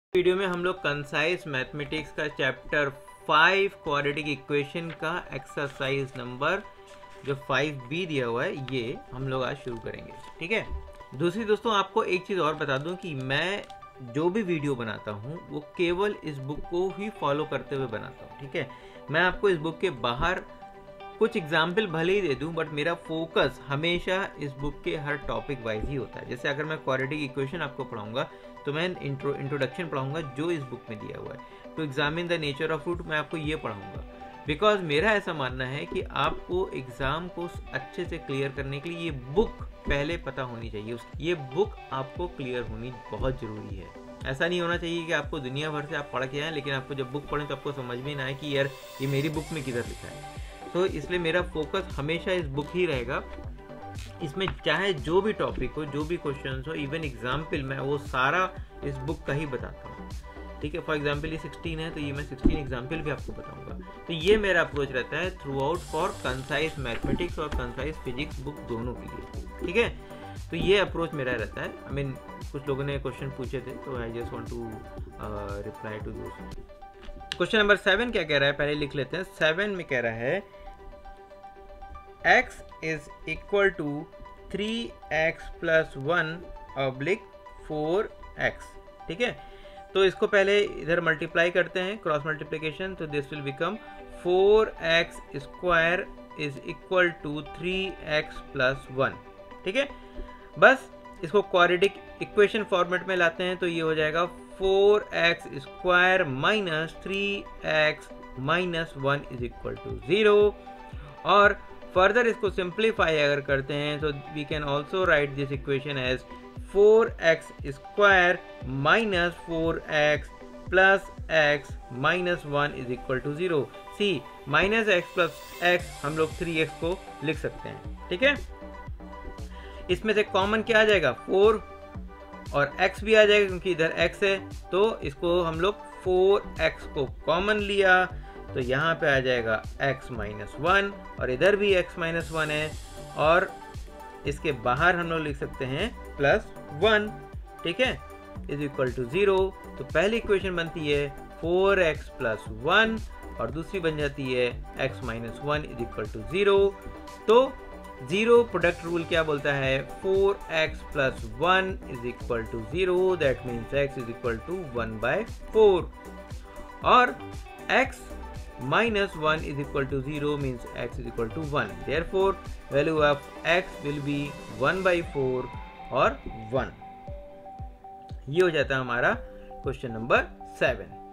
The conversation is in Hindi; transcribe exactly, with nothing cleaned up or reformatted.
वीडियो में हम लोग कंसाइज मैथमेटिक्स का चैप्टर फाइव क्वाड्रेटिक इक्वेशन का एक्सरसाइज नंबर जो फाइव बी दिया हुआ है ये हम लोग आज शुरू करेंगे। ठीक है। दूसरी दोस्तों आपको एक चीज़ और बता दूं कि मैं जो भी वीडियो बनाता हूं वो केवल इस बुक को ही फॉलो करते हुए बनाता हूं। ठीक है। मैं आपको इस बुक के बाहर कुछ एग्जाम्पल भले ही दे दूं बट मेरा फोकस हमेशा इस बुक के हर टॉपिक वाइज ही होता है। जैसे अगर मैं क्वाड्रेटिक इक्वेशन आपको पढ़ाऊंगा तो मैं इंट्रो इंट्रोडक्शन पढ़ाऊंगा जो इस बुक में दिया हुआ है। To examine the nature of root मैं आपको ये पढ़ाऊंगा बिकॉज मेरा ऐसा मानना है कि आपको एग्जाम को अच्छे से क्लियर करने के लिए ये बुक पहले पता होनी चाहिए। ये बुक आपको क्लियर होनी बहुत ज़रूरी है। ऐसा नहीं होना चाहिए कि आपको दुनिया भर से आप पढ़ के आए लेकिन आपको जब बुक पढ़ें तो आपको समझ में ना आए कि यार ये मेरी बुक में किधर लिखा है। तो इसलिए मेरा फोकस हमेशा इस बुक ही रहेगा। इसमें चाहे जो भी टॉपिक हो, जो भी क्वेश्चंस हो, इवन एग्जाम्पल मैं वो सारा इस बुक का ही बताता हूँ। ठीक है। फॉर एग्जाम्पल ये सिक्सटीन है तो ये मैं सिक्सटीन एग्जाम्पल भी आपको बताऊंगा। तो ये मेरा अप्रोच रहता है throughout for Concise Mathematics और कंसाइज फिजिक्स बुक दोनों के लिए। ठीक है। तो ये अप्रोच मेरा रहता है। आई मीन कुछ लोगों ने क्वेश्चन पूछे थे तो I just want to reply to those. Question number seven क्या कह रहा है पहले लिख लेते हैं। सेवन में कह रहा है x is equal to three x plus one oblique four x. ठीक है। तो इसको पहले इधर मल्टीप्लाई करते हैं, क्रॉस मल्टीप्लिकेशन, तो this will become four x square is equal to three x plus one. ठीक है। बस इसको क्वाड्रेटिक इक्वेशन फॉर्मेट में लाते हैं तो ये हो जाएगा four x square minus three x minus one is equal to zero. और फर्दर इसको सिंप्लीफाई अगर करते हैं तो we can also write this equation as four x square minus four x plus x minus one is equal to zero. See minus x plus x हम लोग थ्री एक्स को लिख सकते हैं। ठीक है। इसमें से कॉमन क्या आ जाएगा, फोर, और x भी आ जाएगा क्योंकि इधर x है तो इसको हम लोग फोर एक्स को कॉमन लिया तो यहाँ पे आ जाएगा x माइनस वन और इधर भी x माइनस वन है और इसके बाहर हम लोग लिख सकते हैं प्लस वन। ठीक है। Is equal to zero. तो पहली इक्वेशन बनती है फोर एक्स प्लस वन और दूसरी बन जाती है x minus one is equal to zero. तो जीरो प्रोडक्ट रूल क्या बोलता है, four x plus one is equal to zero, that means x is equal to one by four और x minus one is equal to zero means x is equal to one. Therefore, value of x will be one by four और वन। ये हो जाता है हमारा क्वेश्चन नंबर सेवन।